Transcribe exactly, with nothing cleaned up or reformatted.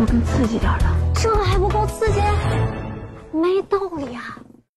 更刺激点的。 这还不够刺激？没道理啊！